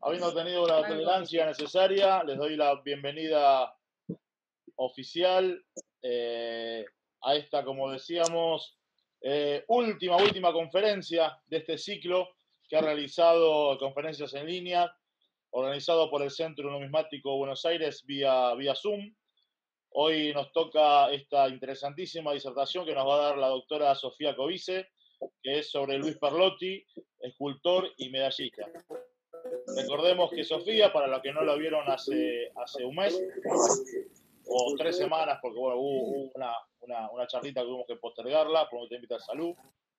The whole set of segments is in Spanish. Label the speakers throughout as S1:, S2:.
S1: Habiendo tenido la tolerancia necesaria, les doy la bienvenida oficial a esta, como decíamos, última conferencia de este ciclo que ha realizado conferencias en línea, organizado por el Centro Numismático Buenos Aires vía Zoom. Hoy nos toca esta interesantísima disertación que nos va a dar la doctora Sofía Covice, que es sobre Luis Perlotti, escultor y medallista. Recordemos que Sofía, para los que no lo vieron hace un mes o 3 semanas, porque bueno, hubo una charlita que tuvimos que postergarla por un tema de salud.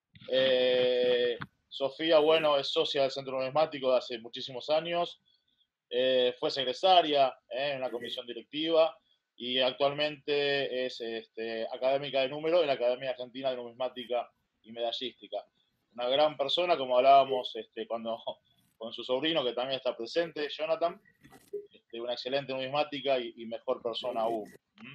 S1: Sofía, bueno, es socia del Centro Numismático de hace muchísimos años, fue secretaria en una comisión directiva y actualmente es académica de número en la Academia Argentina de Numismática y Medallística. Una gran persona, como hablábamos con su sobrino, que también está presente, Jonathan, una excelente numismática y mejor persona aún.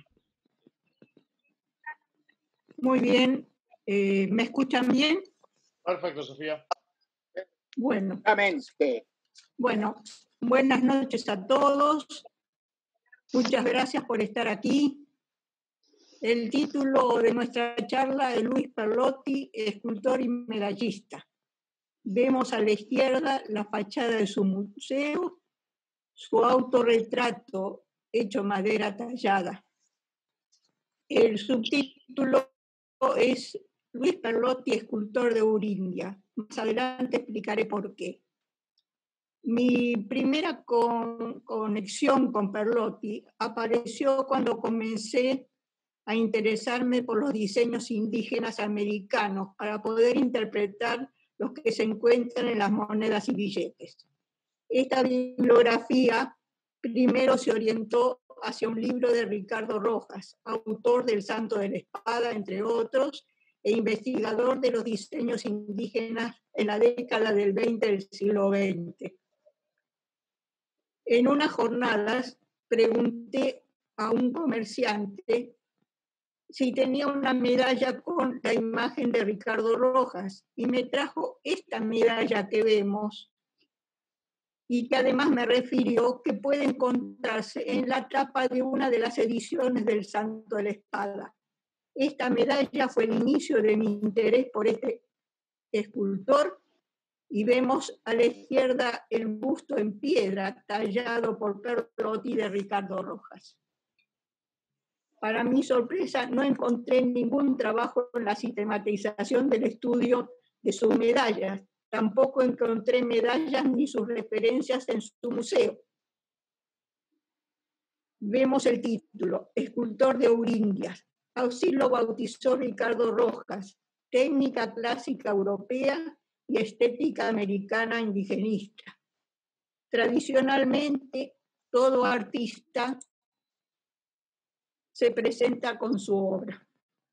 S2: Muy bien. ¿Me escuchan bien?
S1: Perfecto, Sofía.
S2: Bueno, buenas noches a todos. Muchas gracias por estar aquí. El título de nuestra charla es Luis Perlotti, escultor y medallista. Vemos a la izquierda la fachada de su museo, su autorretrato hecho madera tallada. El subtítulo es Luis Perlotti, escultor de Urindia. Más adelante explicaré por qué. Mi primera conexión con Perlotti apareció cuando comencé a interesarme por los diseños indígenas americanos para poder interpretar los que se encuentran en las monedas y billetes. Esta bibliografía primero se orientó hacia un libro de Ricardo Rojas, autor del Santo de la Espada, entre otros, e investigador de los diseños indígenas en la década del 20 del siglo XX. En unas jornadas pregunté a un comerciante si tenía una medalla con la imagen de Ricardo Rojas y me trajo esta medalla que vemos y que además me refirió que puede encontrarse en la tapa de una de las ediciones del Santo de la Espada. Esta medalla fue el inicio de mi interés por este escultor y vemos a la izquierda el busto en piedra tallado por Perlotti de Ricardo Rojas. Para mi sorpresa, no encontré ningún trabajo en la sistematización del estudio de sus medallas. Tampoco encontré medallas ni sus referencias en su museo. Vemos el título, Escultor de Urindias. Así lo bautizó Ricardo Rojas, técnica clásica europea y estética americana indigenista. Tradicionalmente, todo artista se presenta con su obra.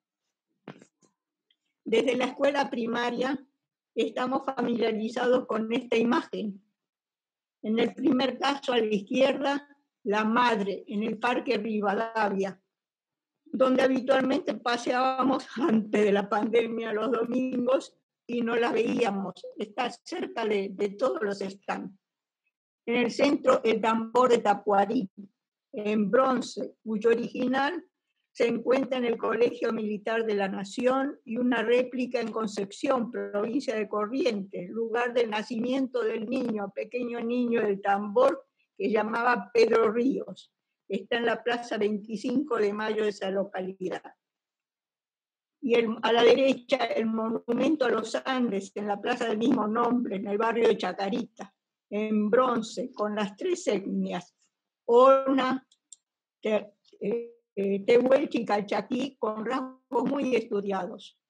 S2: Desde la escuela primaria estamos familiarizados con esta imagen. En el primer caso, a la izquierda, la madre en el Parque Rivadavia, donde habitualmente paseábamos antes de la pandemia los domingos y no la veíamos. Está cerca de todos los stands. En el centro, el tambor de Tapuarí, en bronce, cuyo original se encuentra en el Colegio Militar de la Nación y una réplica en Concepción, provincia de Corrientes, lugar del nacimiento del niño, pequeño niño del tambor que llamaba Pedro Ríos. Está en la Plaza 25 de Mayo de esa localidad. Y a la derecha, el monumento a los Andes, en la plaza del mismo nombre, en el barrio de Chacarita, en bronce, con las 3 etnias, Ona, Tehuelche y Calchaquí, con rasgos muy estudiados.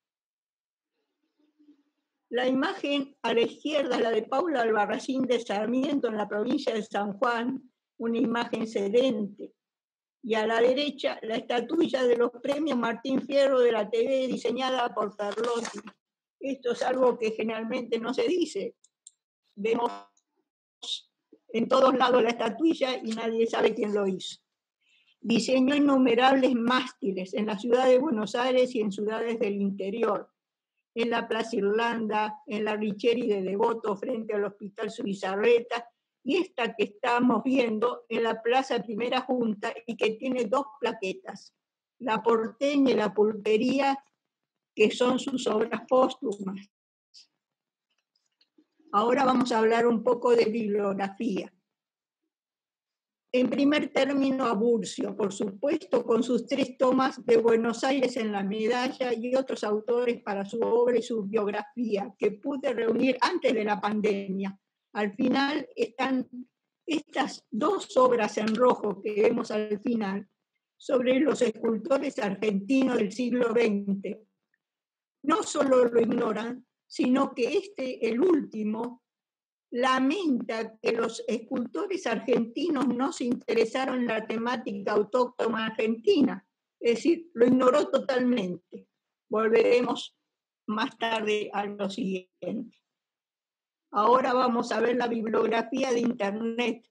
S2: La imagen a la izquierda es la de Paula Albarracín de Sarmiento, en la provincia de San Juan, una imagen sedente. Y a la derecha, la estatuilla de los premios Martín Fierro de la TV, diseñada por Perlotti. Esto es algo que generalmente no se dice. Vemos en todos lados la estatuilla y nadie sabe quién lo hizo. Diseñó innumerables mástiles en la ciudad de Buenos Aires y en ciudades del interior, en la Plaza Irlanda, en la Richieri de Devoto, frente al Hospital Zubizarreta, y esta que estamos viendo en la Plaza Primera Junta y que tiene 2 plaquetas, La Porteña y La Pulpería, que son sus obras póstumas. Ahora vamos a hablar un poco de bibliografía. En primer término, a Burcio, por supuesto, con sus 3 tomas de Buenos Aires en la medalla y otros autores para su obra y su biografía, que pude reunir antes de la pandemia. Al final están estas 2 obras en rojo que vemos al final, sobre los escultores argentinos del siglo XX. No solo lo ignoran, sino que el último, lamenta que los escultores argentinos no se interesaron en la temática autóctona argentina, es decir, lo ignoró totalmente. Volveremos más tarde a lo siguiente. Ahora vamos a ver la bibliografía de Internet,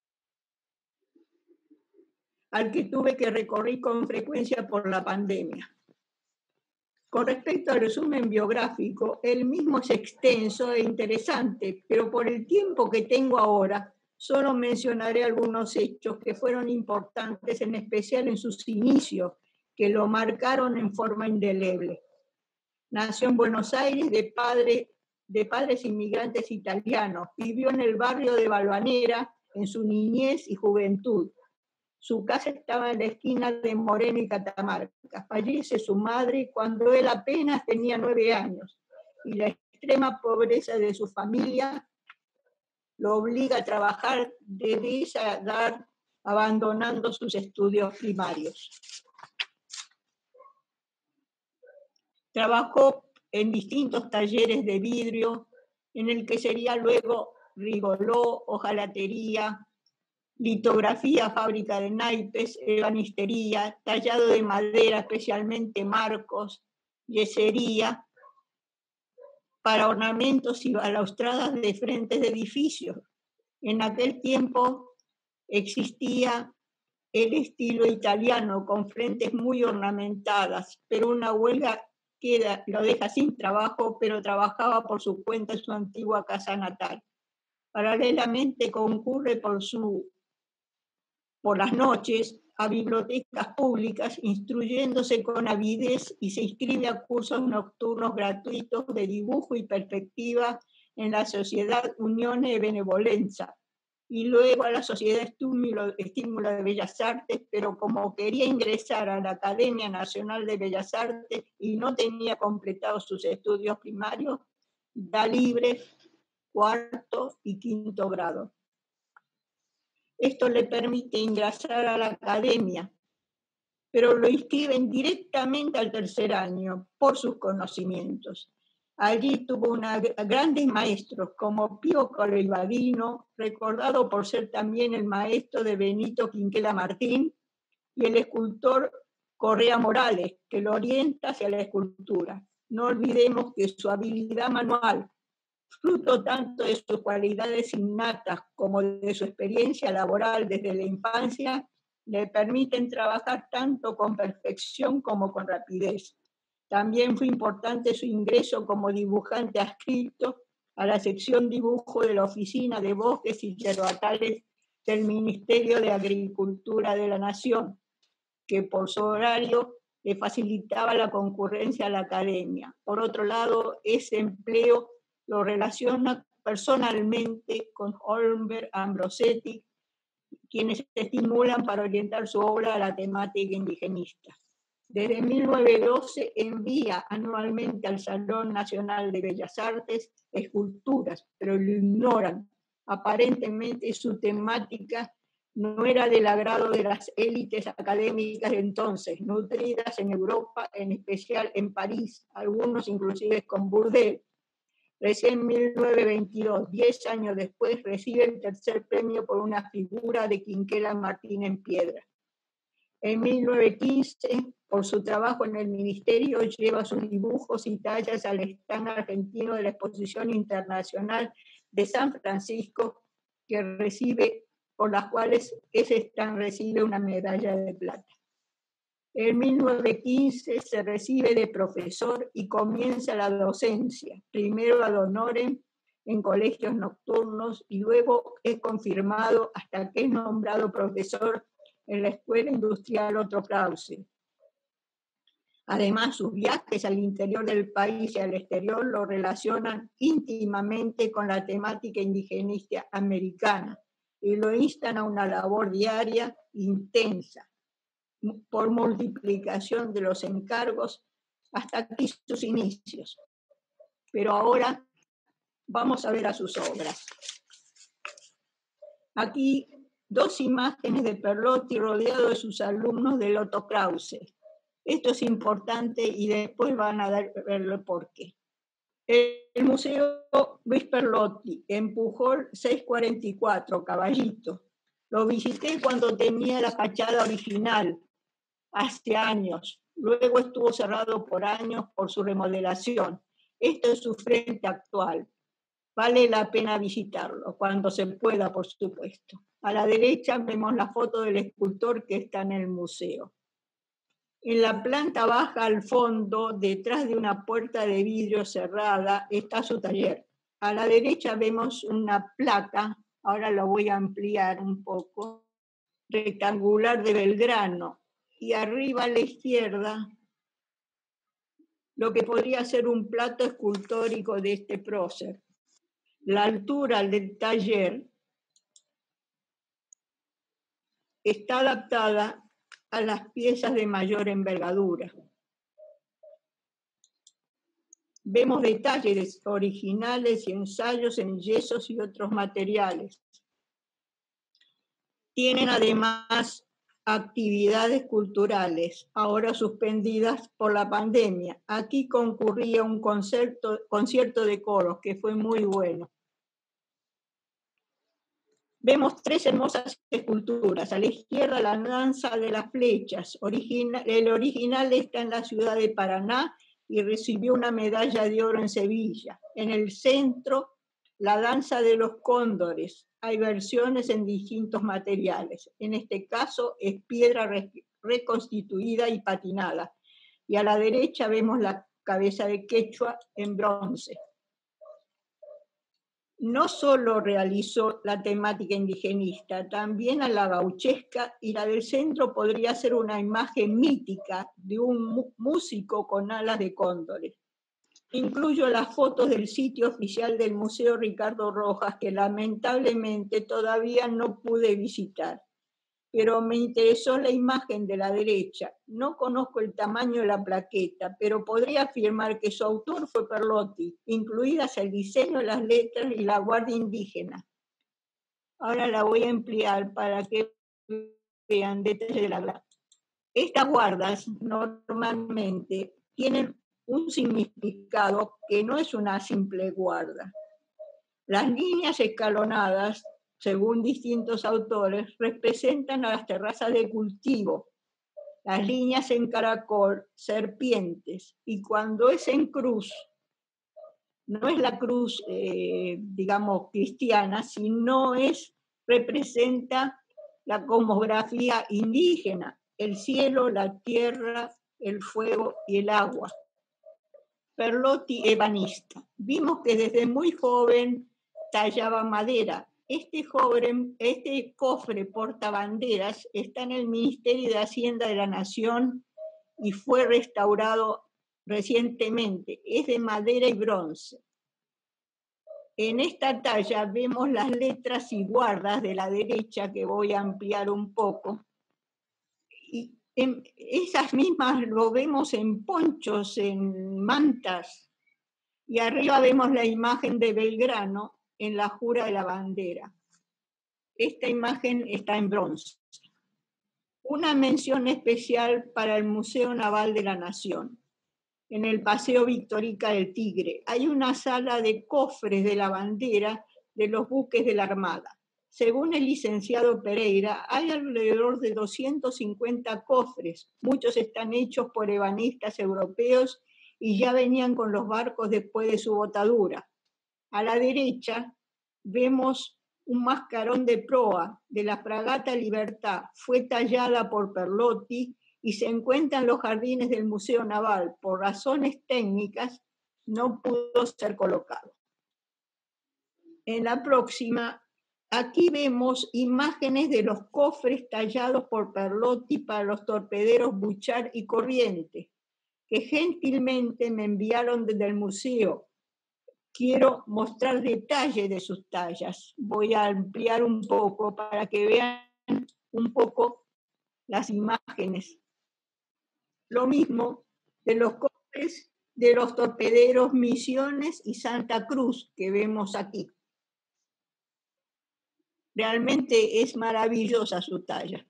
S2: al que tuve que recorrer con frecuencia por la pandemia. Con respecto al resumen biográfico, el mismo es extenso e interesante, pero por el tiempo que tengo ahora, solo mencionaré algunos hechos que fueron importantes, en especial en sus inicios, que lo marcaron en forma indeleble. Nació en Buenos Aires de padres inmigrantes italianos. Vivió en el barrio de Balvanera en su niñez y juventud. Su casa estaba en la esquina de Moreno y Catamarca. Fallece su madre cuando él apenas tenía 9 años y la extrema pobreza de su familia lo obliga a trabajar desde esa edad, abandonando sus estudios primarios. Trabajó en distintos talleres de vidrio, en el que sería luego rigoló, hojalatería, litografía, fábrica de naipes, ebanistería, tallado de madera, especialmente marcos, yesería, para ornamentos y balaustradas de frentes de edificios. En aquel tiempo existía el estilo italiano con frentes muy ornamentadas, pero una huelga lo deja sin trabajo, pero trabajaba por su cuenta en su antigua casa natal. Paralelamente concurre por las noches a bibliotecas públicas, instruyéndose con avidez, y se inscribe a cursos nocturnos gratuitos de dibujo y perspectiva en la Sociedad Unione Benevolenza, y luego a la Sociedad Estímulo de Bellas Artes, pero como quería ingresar a la Academia Nacional de Bellas Artes y no tenía completados sus estudios primarios, da libre 4º y 5º grado. Esto le permite ingresar a la academia, pero lo inscriben directamente al 3er año por sus conocimientos. Allí tuvo grandes maestros como Pío Colibadino, recordado por ser también el maestro de Benito Quinquela Martín, y el escultor Correa Morales, que lo orienta hacia la escultura. No olvidemos que su habilidad manual, fruto tanto de sus cualidades innatas como de su experiencia laboral desde la infancia, le permiten trabajar tanto con perfección como con rapidez. También fue importante su ingreso como dibujante adscrito a la sección dibujo de la Oficina de Bosques y Yerbales del Ministerio de Agricultura de la Nación, que por su horario le facilitaba la concurrencia a la academia. Por otro lado, ese empleo lo relaciona personalmente con Holmberg, Ambrosetti, quienes se estimulan para orientar su obra a la temática indigenista. Desde 1912 envía anualmente al Salón Nacional de Bellas Artes esculturas, pero lo ignoran. Aparentemente su temática no era del agrado de las élites académicas de entonces, nutridas en Europa, en especial en París, algunos inclusive con Bourdieu. Recién en 1922, 10 años después, recibe el 3er premio por una figura de Quinquela Martín en piedra. En 1915, por su trabajo en el ministerio, lleva sus dibujos y tallas al stand argentino de la Exposición Internacional de San Francisco, por las cuales ese stand recibe una medalla de plata. En 1915 se recibe de profesor y comienza la docencia, primero ad honorem en colegios nocturnos y luego es confirmado hasta que es nombrado profesor en la Escuela Industrial Otto Krause. Además, sus viajes al interior del país y al exterior lo relacionan íntimamente con la temática indigenista americana y lo instan a una labor diaria intensa, por multiplicación de los encargos hasta aquí sus inicios. Pero ahora vamos a ver a sus obras. Aquí dos imágenes de Perlotti rodeado de sus alumnos del Otto Krause. Esto es importante y después van a ver el porqué. El Museo Luis Perlotti, Empujol 644, Caballito. Lo visité cuando tenía la fachada original, hace años. Luego estuvo cerrado por años por su remodelación. Esto es su frente actual. Vale la pena visitarlo, cuando se pueda, por supuesto. A la derecha vemos la foto del escultor que está en el museo. En la planta baja, al fondo, detrás de una puerta de vidrio cerrada, está su taller. A la derecha vemos una placa, ahora lo voy a ampliar un poco, rectangular de Belgrano. Y arriba a la izquierda, lo que podría ser un plato escultórico de este prócer. La altura del taller está adaptada a las piezas de mayor envergadura. Vemos detalles originales y ensayos en yesos y otros materiales. Tienen además actividades culturales, ahora suspendidas por la pandemia. Aquí concurría un concierto de coros que fue muy bueno. Vemos tres hermosas esculturas. A la izquierda, la danza de las flechas. El original está en la ciudad de Paraná y recibió una medalla de oro en Sevilla. En el centro, la danza de los cóndores. Hay versiones en distintos materiales. En este caso es piedra reconstituida y patinada. Y a la derecha vemos la cabeza de Quechua en bronce. No solo realizó la temática indigenista, también a la gauchesca, y la del centro podría ser una imagen mítica de un músico con alas de cóndores. Incluyo las fotos del sitio oficial del Museo Ricardo Rojas, que lamentablemente todavía no pude visitar, pero me interesó la imagen de la derecha. No conozco el tamaño de la plaqueta, pero podría afirmar que su autor fue Perlotti, incluidas el diseño de las letras y la guardia indígena. Ahora la voy a ampliar para que vean detalles de la placa. Estas guardas normalmente tienen un significado que no es una simple guarda. Las líneas escalonadas, según distintos autores, representan a las terrazas de cultivo. Las líneas en caracol, serpientes. Y cuando es en cruz, no es la cruz, digamos, cristiana, sino representa la cosmografía indígena, el cielo, la tierra, el fuego y el agua. Perlotti ebanista. Vimos que desde muy joven tallaba madera. Este cofre portabanderas está en el Ministerio de Hacienda de la Nación y fue restaurado recientemente. Es de madera y bronce. En esta talla vemos las letras y guardas de la derecha, que voy a ampliar un poco. Y esas mismas lo vemos en ponchos, en mantas. Y arriba vemos la imagen de Belgrano en la jura de la bandera. Esta imagen está en bronce. Una mención especial para el Museo Naval de la Nación. En el Paseo Victorica del Tigre hay una sala de cofres de la bandera de los buques de la Armada. Según el licenciado Pereira, hay alrededor de 250 cofres. Muchos están hechos por ebanistas europeos y ya venían con los barcos después de su botadura. A la derecha vemos un mascarón de proa de la fragata Libertad. Fue tallada por Perlotti y se encuentra en los jardines del Museo Naval. Por razones técnicas no pudo ser colocado. En la próxima, aquí vemos imágenes de los cofres tallados por Perlotti para los torpederos Buchar y Corriente, que gentilmente me enviaron desde el museo. Quiero mostrar detalles de sus tallas. Voy a ampliar un poco para que vean un poco las imágenes. Lo mismo de los cofres de los torpederos Misiones y Santa Cruz que vemos aquí. Realmente es maravillosa su talla.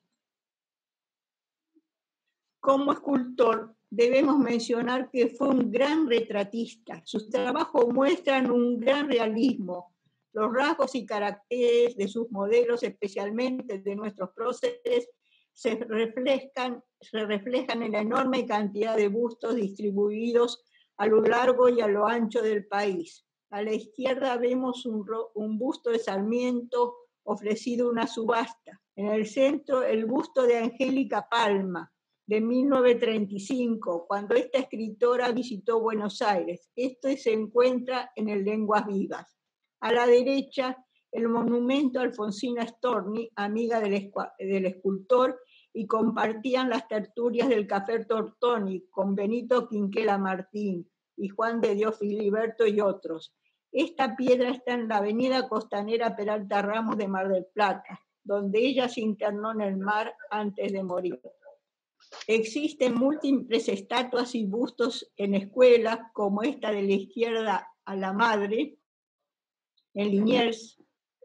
S2: Como escultor, debemos mencionar que fue un gran retratista. Sus trabajos muestran un gran realismo. Los rasgos y caracteres de sus modelos, especialmente de nuestros próceres, se reflejan en la enorme cantidad de bustos distribuidos a lo largo y a lo ancho del país. A la izquierda vemos un busto de Sarmiento ofrecido en una subasta. En el centro, el busto de Angélica Palma, de 1935, cuando esta escritora visitó Buenos Aires. Esto se encuentra en el Lenguas Vivas. A la derecha, el monumento a Alfonsina Storni, amiga del escultor, y compartían las tertulias del Café Tortoni con Benito Quinquela Martín y Juan de Dios Filiberto y otros. Esta piedra está en la avenida costanera Peralta Ramos de Mar del Plata, donde ella se internó en el mar antes de morir. Existen múltiples estatuas y bustos en escuelas, como esta de la izquierda a la madre, en Liniers,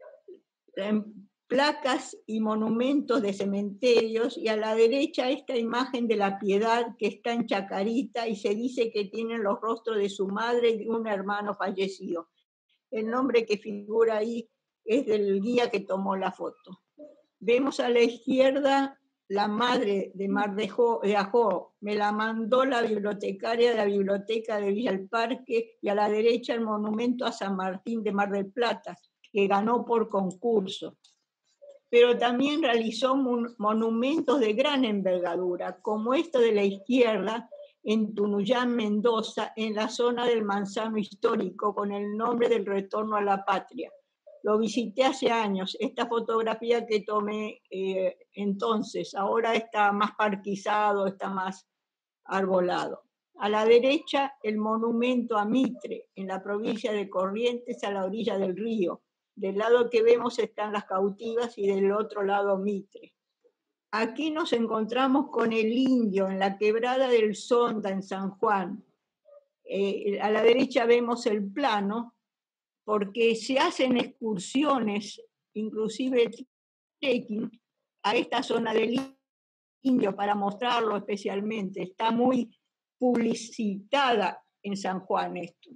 S2: en placas y monumentos de cementerios, y a la derecha esta imagen de la Piedad que está en Chacarita y se dice que tienen los rostros de su madre y de un hermano fallecido. El nombre que figura ahí es del guía que tomó la foto. Vemos a la izquierda la madre de Mar de Ajó, me la mandó la bibliotecaria de la biblioteca de Villa del Parque, y a la derecha el monumento a San Martín de Mar del Plata, que ganó por concurso. Pero también realizó monumentos de gran envergadura, como esto de la izquierda, en Tunuyán, Mendoza, en la zona del Manzano Histórico, con el nombre del Retorno a la Patria. Lo visité hace años, esta fotografía que tomé entonces, ahora está más parquizado, está más arbolado. A la derecha, el monumento a Mitre, en la provincia de Corrientes, a la orilla del río. Del lado que vemos están las cautivas y del otro lado Mitre. Aquí nos encontramos con el Indio, en la quebrada del Sonda, en San Juan. A la derecha vemos el plano, porque se hacen excursiones, inclusive trekking, a esta zona del Indio para mostrarlo especialmente. Está muy publicitada en San Juan esto.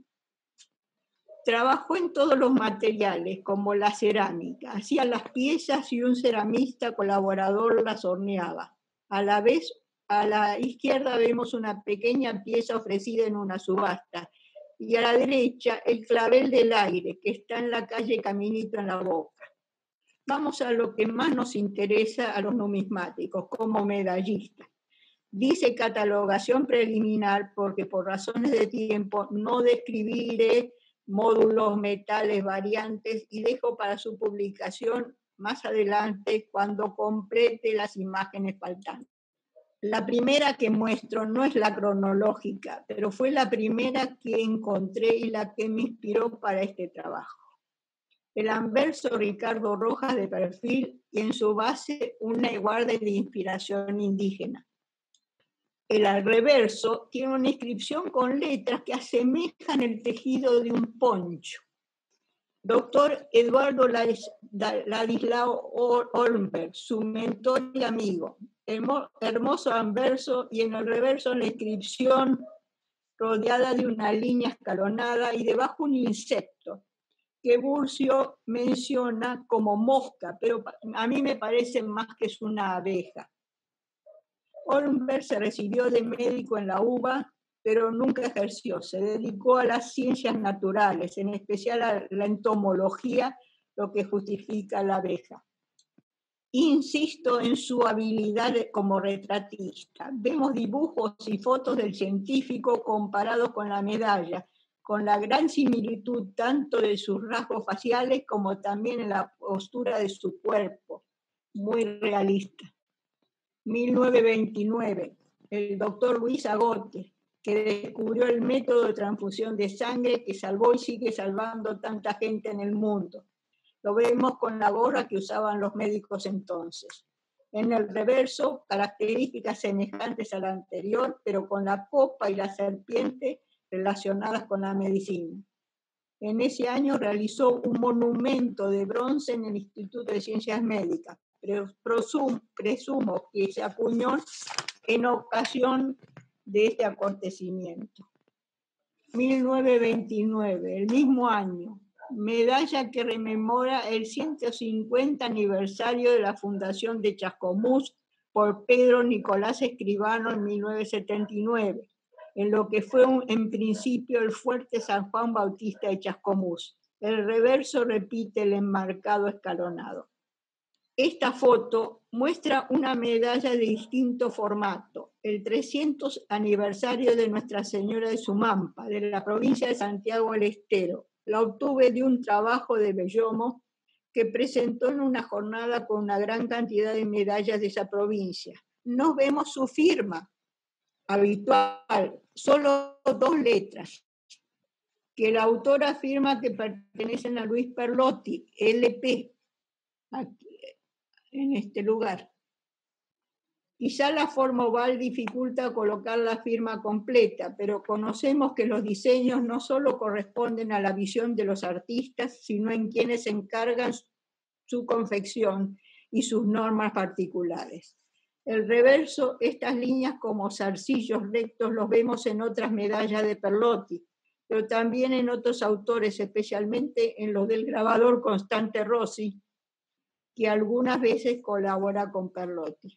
S2: Trabajó en todos los materiales, como la cerámica. Hacía las piezas y un ceramista colaborador las horneaba. A la vez, a la izquierda vemos una pequeña pieza ofrecida en una subasta. Y a la derecha, el clavel del aire, que está en la calle Caminito en la Boca. Vamos a lo que más nos interesa a los numismáticos, como medallistas. Dice catalogación preliminar, porque por razones de tiempo no describiré módulos, metales, variantes, y dejo para su publicación más adelante cuando complete las imágenes faltantes. La primera que muestro no es la cronológica, pero fue la primera que encontré y la que me inspiró para este trabajo. El anverso Ricardo Rojas de perfil y en su base una guardia de inspiración indígena. El reverso tiene una inscripción con letras que asemejan el tejido de un poncho. Doctor Eduardo Ladislao Olmberg, su mentor y amigo. Hermoso anverso y en el reverso la inscripción rodeada de una línea escalonada y debajo un insecto que Burcio menciona como mosca, pero a mí me parece más que es una abeja. Olmberg se recibió de médico en la UBA, pero nunca ejerció. Se dedicó a las ciencias naturales, en especial a la entomología, lo que justifica la abeja. Insisto en su habilidad como retratista. Vemos dibujos y fotos del científico comparados con la medalla, con la gran similitud tanto de sus rasgos faciales como también en la postura de su cuerpo, muy realista. 1929, el doctor Luis Agote, que descubrió el método de transfusión de sangre que salvó y sigue salvando tanta gente en el mundo. Lo vemos con la gorra que usaban los médicos entonces. En el reverso, características semejantes a la anterior, pero con la copa y la serpiente relacionadas con la medicina. En ese año realizó un monumento de bronce en el Instituto de Ciencias Médicas. Presumo que se acuñó en ocasión de este acontecimiento. 1929, el mismo año, medalla que rememora el 150 aniversario de la fundación de Chascomús por Pedro Nicolás Escribano en 1979, en lo que fue en principio el fuerte San Juan Bautista de Chascomús. El reverso repite el enmarcado escalonado. Esta foto muestra una medalla de distinto formato, el 300 aniversario de Nuestra Señora de Sumampa, de la provincia de Santiago del Estero. La obtuve de un trabajo de Bellomo que presentó en una jornada con una gran cantidad de medallas de esa provincia. No vemos su firma habitual, solo 2 letras, que la autora afirma que pertenecen a Luis Perlotti, LP, aquí, en este lugar. Quizá la forma oval dificulta colocar la firma completa, pero conocemos que los diseños no solo corresponden a la visión de los artistas, sino en quienes encargan su confección y sus normas particulares. El reverso, estas líneas como zarcillos rectos los vemos en otras medallas de Perlotti, pero también en otros autores, especialmente en los del grabador Constante Rossi, que algunas veces colabora con Perlotti.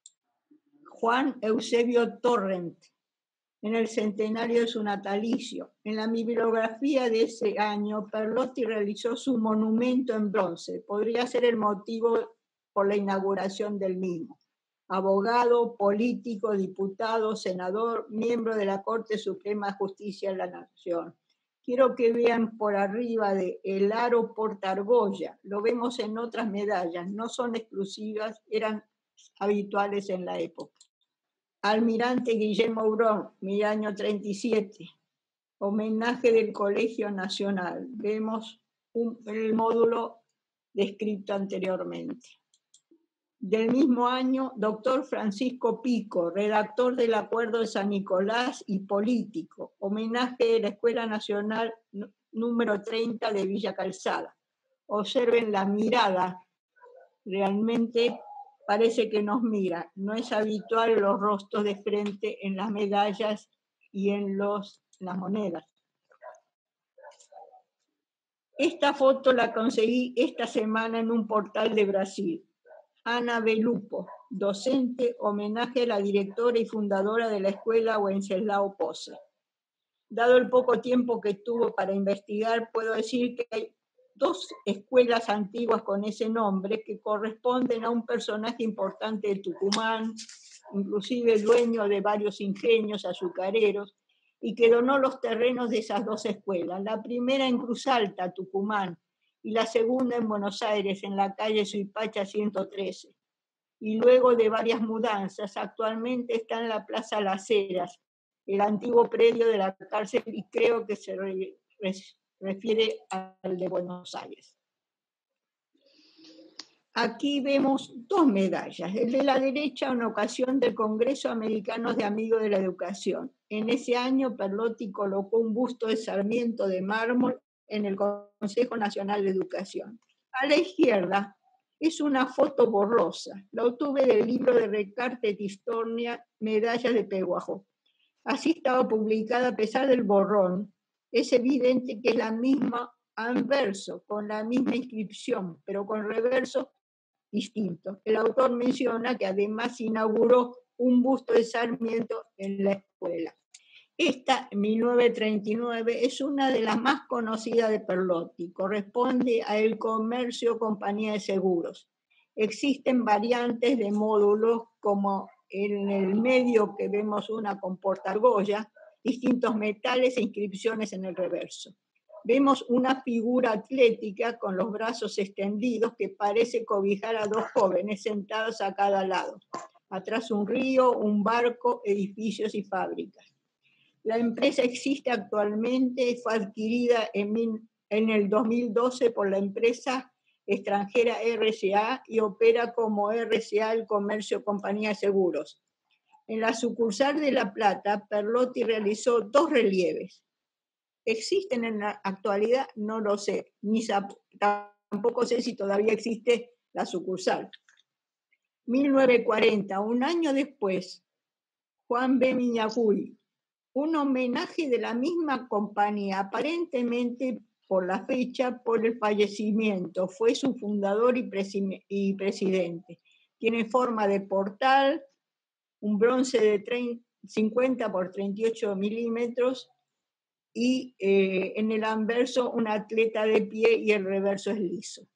S2: Juan Eusebio Torrent, en el centenario de su natalicio. En la bibliografía de ese año, Perlotti realizó su monumento en bronce. Podría ser el motivo por la inauguración del mismo. Abogado, político, diputado, senador, miembro de la Corte Suprema de Justicia de la Nación. Quiero que vean por arriba de el aro porta argolla. Lo vemos en otras medallas, no son exclusivas, eran habituales en la época. Almirante Guillermo Brown, mi año 37. Homenaje del Colegio Nacional. Vemos el módulo descrito anteriormente. Del mismo año, doctor Francisco Pico, redactor del Acuerdo de San Nicolás y político. Homenaje de la Escuela Nacional número 30 de Villa Calzada. Observen la mirada, realmente parece que nos mira. No es habitual los rostros de frente en las medallas y en las monedas. Esta foto la conseguí esta semana en un portal de Brasil. Ana Belupo, docente, homenaje a la directora y fundadora de la escuela Wenceslao Posse. Dado el poco tiempo que tuvo para investigar, puedo decir que hay 2 escuelas antiguas con ese nombre que corresponden a un personaje importante de Tucumán, inclusive dueño de varios ingenios azucareros, y que donó los terrenos de esas 2 escuelas. La primera en Cruz Alta, Tucumán, y la segunda en Buenos Aires, en la calle Suipacha 113. Y luego de varias mudanzas, actualmente está en la Plaza Las Heras, el antiguo predio de la cárcel, y creo que se refiere al de Buenos Aires. Aquí vemos 2 medallas. El de la derecha, en ocasión del Congreso Americano de Amigos de la Educación. En ese año, Perlotti colocó un busto de Sarmiento de mármol en el Consejo Nacional de Educación. A la izquierda es una foto borrosa. La obtuve del libro de Recarte Tistornia, Medallas de Peguajó. Así estaba publicada a pesar del borrón. Es evidente que es la misma anverso, con la misma inscripción, pero con reverso distinto. El autor menciona que además inauguró un busto de Sarmiento en la escuela. Esta, en 1939, es una de las más conocidas de Perlotti. Corresponde a El Comercio Compañía de Seguros. Existen variantes de módulos, como en el medio que vemos una con portaargolla, distintos metales e inscripciones en el reverso. Vemos una figura atlética con los brazos extendidos que parece cobijar a dos jóvenes sentados a cada lado. Atrás un río, un barco, edificios y fábricas. La empresa existe actualmente, fue adquirida en el 2012 por la empresa extranjera RCA y opera como RCA el Comercio Compañía de Seguros. En la sucursal de La Plata, Perlotti realizó 2 relieves. ¿Existen en la actualidad? No lo sé, tampoco sé si todavía existe la sucursal. 1940, un año después, Juan B. Miñacuy, un homenaje de la misma compañía, aparentemente por la fecha, por el fallecimiento. Fue su fundador y presidente. Tiene forma de portal, un bronce de 50 por 38 milímetros y en el anverso un atleta de pie y el reverso es liso.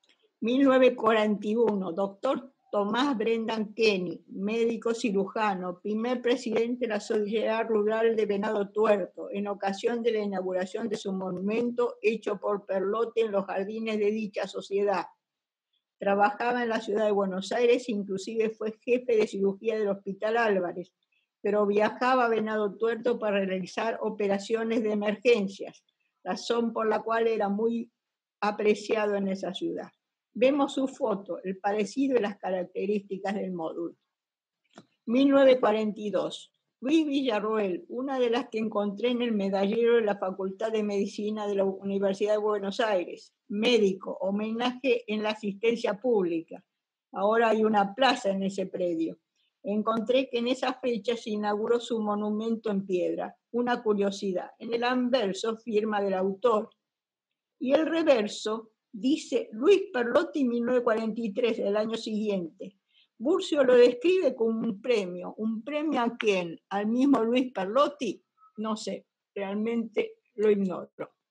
S2: 1941, doctor Tomás Brendan Kenny, médico cirujano, primer presidente de la Sociedad Rural de Venado Tuerto, en ocasión de la inauguración de su monumento hecho por Perlotti en los jardines de dicha sociedad. Trabajaba en la ciudad de Buenos Aires, inclusive fue jefe de cirugía del Hospital Álvarez, pero viajaba a Venado Tuerto para realizar operaciones de emergencias, razón por la cual era muy apreciado en esa ciudad. Vemos su foto, el parecido y las características del módulo. 1942. Luis Villarroel, una de las que encontré en el medallero de la Facultad de Medicina de la Universidad de Buenos Aires. Médico, homenaje en la asistencia pública. Ahora hay una plaza en ese predio. Encontré que en esa fecha se inauguró su monumento en piedra. Una curiosidad. En el anverso, firma del autor. Y el reverso dice Luis Perlotti 1943, el año siguiente. Burcio lo describe como un premio. ¿Un premio a quién? ¿Al mismo Luis Perlotti? No sé, realmente lo ignoro.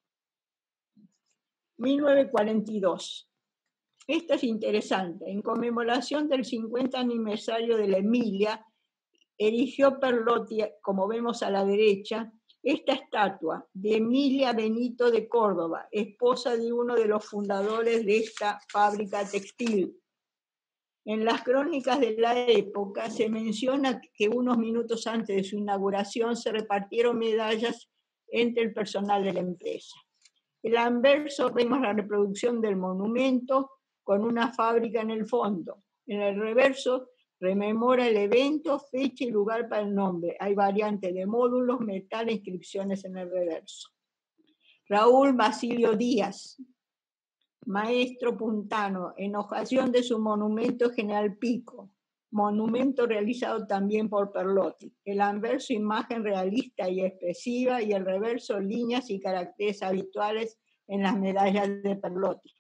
S2: 1942. Esto es interesante. En conmemoración del 50 aniversario de la Emilia, erigió Perlotti, como vemos a la derecha, esta estatua de Emilia Benito de Córdoba, esposa de uno de los fundadores de esta fábrica textil. En las crónicas de la época se menciona que unos minutos antes de su inauguración se repartieron medallas entre el personal de la empresa. En el anverso vemos la reproducción del monumento con una fábrica en el fondo. En el reverso rememora el evento, fecha y lugar para el nombre. Hay variantes de módulos, metal e inscripciones en el reverso. Raúl Basilio Díaz, maestro puntano, en ocasión de su monumento General Pico, monumento realizado también por Perlotti. El anverso, imagen realista y expresiva, y el reverso, líneas y caracteres habituales en las medallas de Perlotti.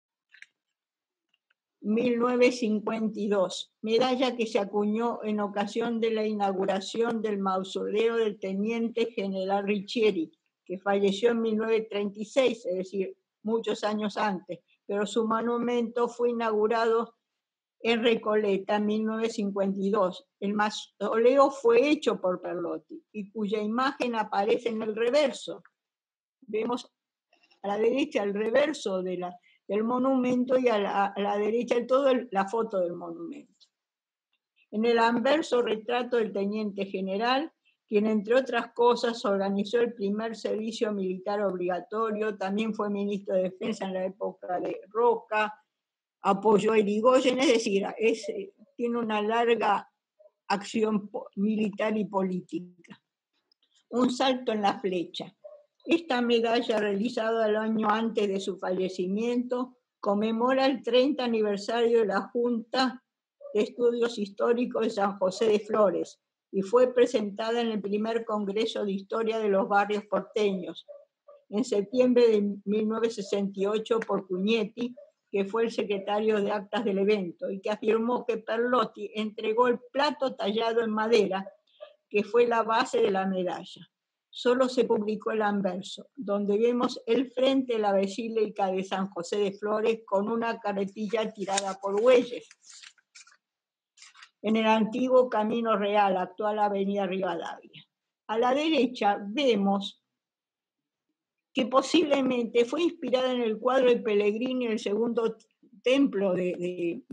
S2: 1952, medalla que se acuñó en ocasión de la inauguración del mausoleo del teniente general Riccieri, que falleció en 1936, es decir, muchos años antes, pero su monumento fue inaugurado en Recoleta en 1952. El mausoleo fue hecho por Perlotti y cuya imagen aparece en el reverso. Vemos a la derecha el reverso del monumento y a la derecha la foto del monumento. En el anverso, retrato del teniente general, quien entre otras cosas organizó el primer servicio militar obligatorio, también fue ministro de Defensa en la época de Roca, apoyó a Irigoyen, es decir, tiene una larga acción militar y política. Un salto en la flecha. Esta medalla, realizada el año antes de su fallecimiento, conmemora el 30 aniversario de la Junta de Estudios Históricos de San José de Flores y fue presentada en el primer Congreso de Historia de los Barrios Porteños en septiembre de 1968 por Cugnetti, que fue el secretario de actas del evento, y que afirmó que Perlotti entregó el plato tallado en madera, que fue la base de la medalla. Solo se publicó el anverso, donde vemos el frente de la Basílica de San José de Flores con una carretilla tirada por bueyes. En el antiguo Camino Real, actual Avenida Rivadavia. a la derecha vemos que posiblemente fue inspirada en el cuadro de Pellegrini, el segundo templo de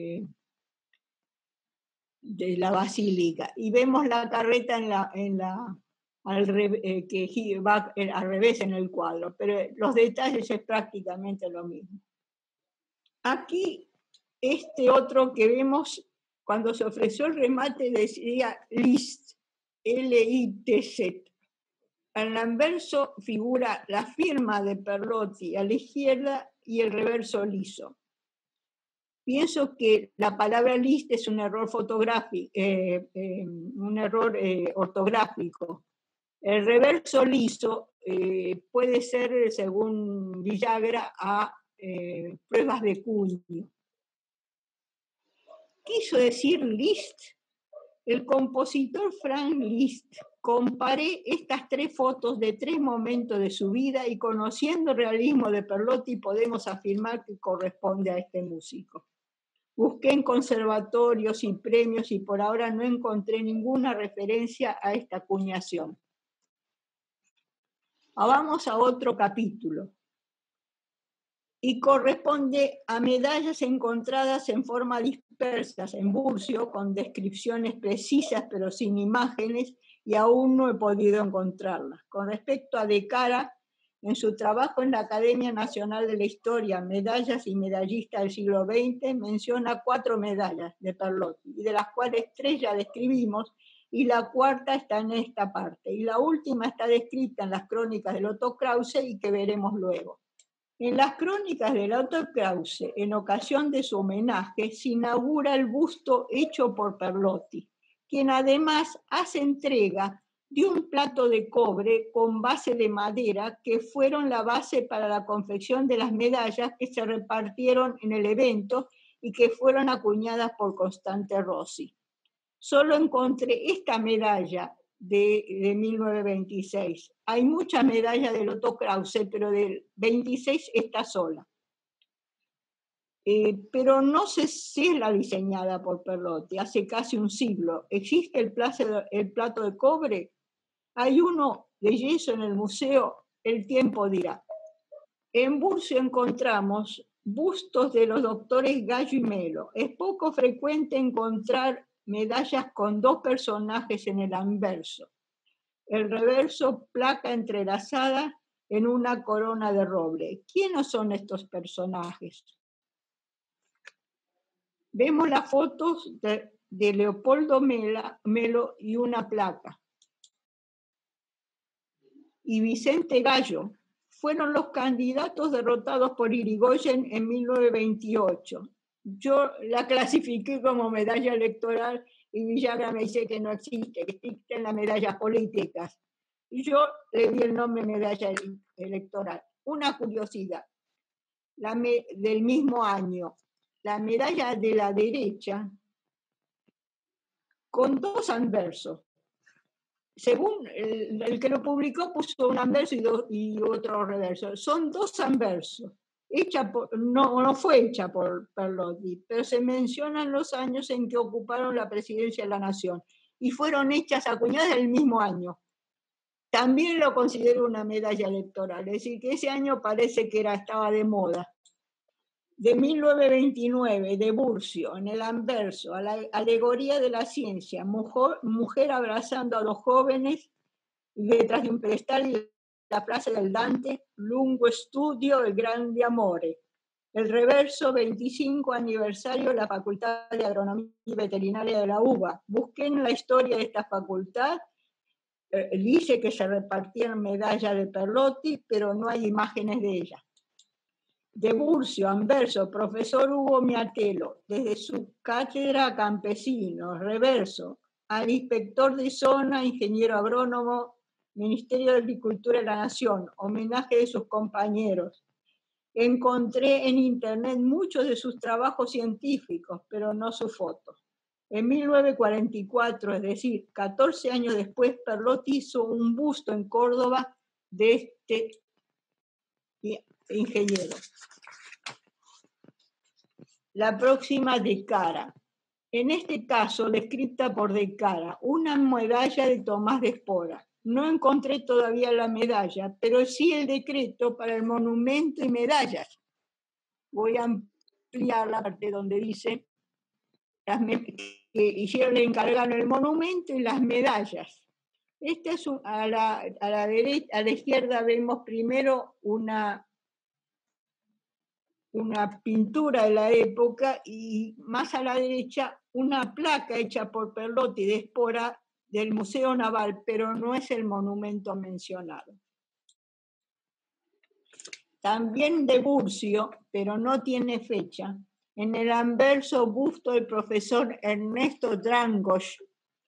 S2: la basílica, y vemos la carreta que va al revés en el cuadro, pero los detalles es prácticamente lo mismo. Aquí, este otro que vemos, cuando se ofreció el remate decía Liszt, L-I-T-Z. En el anverso figura la firma de Perlotti a la izquierda y el reverso liso. Pienso que la palabra Liszt es un error fotográfico, un error ortográfico. El reverso liso puede ser, según Villagra, a pruebas de cuño. Quiso decir Liszt. El compositor Franz Liszt. Comparé estas tres fotos de tres momentos de su vida y conociendo el realismo de Perlotti podemos afirmar que corresponde a este músico. Busqué en conservatorios y premios y por ahora no encontré ninguna referencia a esta acuñación. Vamos a otro capítulo. Y corresponde a medallas encontradas en forma dispersas en Burcio, con descripciones precisas pero sin imágenes, y aún no he podido encontrarlas. Con respecto a De Cara, en su trabajo en la Academia Nacional de la Historia, Medallas y Medallistas del siglo XX, menciona 4 medallas de Perlotti, y de las cuales 3 ya describimos, y la cuarta está en esta parte, y la última está descrita en las crónicas del Otto Krause y que veremos luego. En las crónicas del Otto Krause, en ocasión de su homenaje, se inaugura el busto hecho por Perlotti, quien además hace entrega de un plato de cobre con base de madera que fueron la base para la confección de las medallas que se repartieron en el evento y que fueron acuñadas por Constante Rossi. Solo encontré esta medalla de 1926. Hay muchas medallas del Otto Krause, pero del 26 está sola. Pero no sé si es la diseñada por Perlotti, hace casi un siglo. ¿Existe el plato de cobre? Hay uno de yeso en el museo, el tiempo dirá. En Burcio encontramos bustos de los doctores Gallo y Melo. Es poco frecuente encontrar medallas con 2 personajes en el anverso. El reverso, placa entrelazada en una corona de roble. ¿Quiénes son estos personajes? Vemos las fotos de Leopoldo Melo y una placa. Y Vicente Gallo fueron los candidatos derrotados por Irigoyen en 1928. Yo la clasifiqué como medalla electoral y Villagra me dice que no existe, que existen las medallas políticas. Y yo le di el nombre medalla electoral. Una curiosidad, del mismo año, la medalla de la derecha, con 2 anversos. Según el que lo publicó, puso un anverso y otro reverso. Son 2 anversos. No fue hecha por Perlotti, pero se mencionan los años en que ocuparon la presidencia de la Nación y fueron hechas acuñadas el mismo año. También lo considero una medalla electoral, es decir, que ese año parece que estaba de moda. De 1929, de Burcio, en el anverso, a la alegoría de la ciencia, mujer abrazando a los jóvenes detrás de un pedestal y la plaza del Dante, lungo estudio, el grande amore. El reverso, 25 aniversario de la Facultad de Agronomía y Veterinaria de la UBA. Busqué en la historia de esta facultad, dice que se repartían medallas de Perlotti, pero no hay imágenes de ella. De Burcio, anverso, profesor Hugo Miatelo, desde su cátedra a campesinos, reverso, al inspector de zona, ingeniero agrónomo, Ministerio de Agricultura de la Nación, homenaje de sus compañeros. Encontré en internet muchos de sus trabajos científicos, pero no sus fotos. En 1944, es decir, 14 años después, Perlotti hizo un busto en Córdoba de este ingeniero. La próxima, De Cara. En este caso, descrita por De Cara, una medalla de Tomás de Espora. No encontré todavía la medalla, pero sí el decreto para el monumento y medallas. Voy a ampliar la parte donde dice que hicieron encargar el monumento y las medallas. Este es a la derecha, a la izquierda vemos primero una pintura de la época y más a la derecha una placa hecha por Perlotti de Espora del Museo Naval, pero no es el monumento mencionado. También de Burcio, pero no tiene fecha, en el anverso busto del profesor Ernesto Drangos,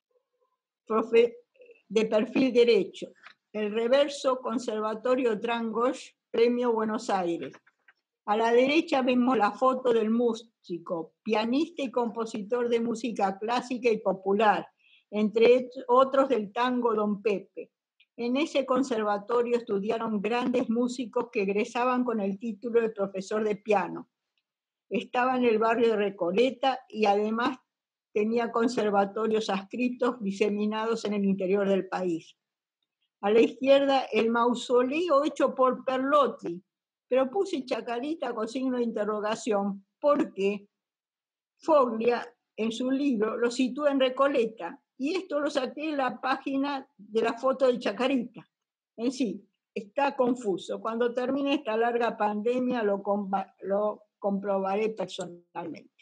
S2: de perfil derecho. El reverso, Conservatorio Drangos, Premio Buenos Aires. A la derecha vemos la foto del músico, pianista y compositor de música clásica y popular, entre otros del tango Don Pepe. En ese conservatorio estudiaron grandes músicos que egresaban con el título de profesor de piano. Estaba en el barrio de Recoleta y además tenía conservatorios adscritos diseminados en el interior del país. A la izquierda, el mausoleo hecho por Perlotti, pero puse Chacarita con signo de interrogación porque Foglia en su libro lo sitúa en Recoleta y esto lo saqué en la página de la foto de Chacarita. En sí, está confuso. Cuando termine esta larga pandemia lo comprobaré personalmente.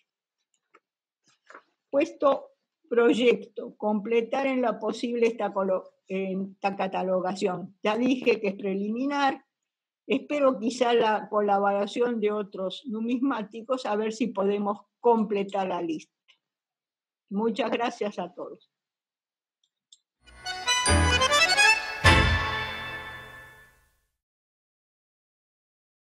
S2: Puesto proyecto, completar en lo posible esta catalogación. Ya dije que es preliminar. Espero quizá la colaboración de otros numismáticos a ver si podemos completar la lista. Muchas gracias a todos.